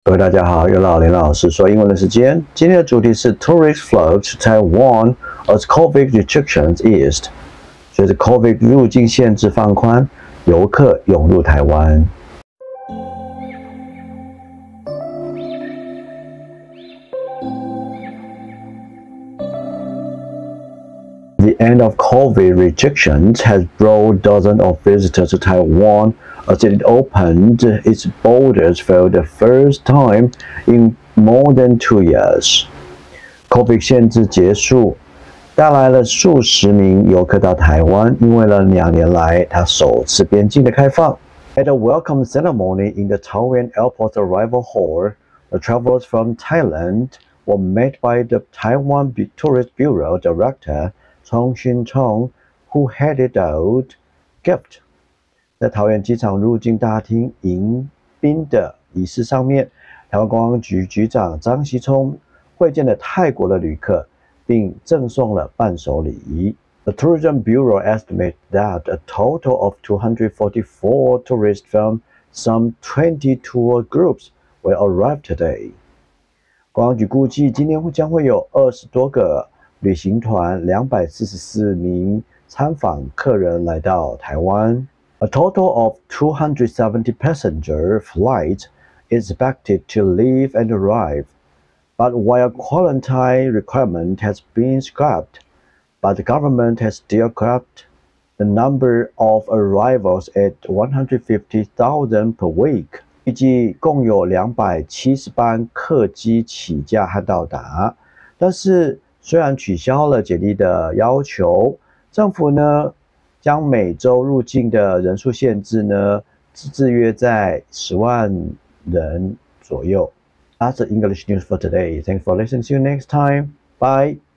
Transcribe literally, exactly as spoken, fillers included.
各位大家好，又到林老师说英文的时间。今天的主题是 Tourist flow to Taiwan as COVID restrictions eased。随着 COVID 入境限制放宽，游客涌入台湾。The end of COVID restrictions has brought dozens of visitors to Taiwan as it opened its borders for the first time in more than two years. COVID 限制结束，带来了数十名游客到台湾，因为了两年来它首次边境的开放。At a welcome ceremony in the Taoyuan Airport Arrival Hall, the travelers from Thailand were met by the Taiwan Tourist Bureau Director Chong Xin-chong, who handed out gift. 在桃园机场入境大厅迎宾的仪式上面，台湾观光局局长张锡聪会见了泰国的旅客，并赠送了伴手礼。The Tourism Bureau estimates that a total of two hundred forty-four tourists from some twenty tour groups will arrive today. 观光局估计今天会将会有二十多个旅行团、两百四十四名参访客人来到台湾。A total of two hundred seventy passenger flights is expected to leave and arrive, but while quarantine requirement has been scrapped, but the government has still capped the number of arrivals at one hundred fifty thousand per week. 预计共有两百七十班客机起驾和到达，但是虽然取消了检疫的要求，政府呢将每周入境的人数限制呢制约在十万人左右。That's the English news for today. Thanks for listening. See you next time. Bye.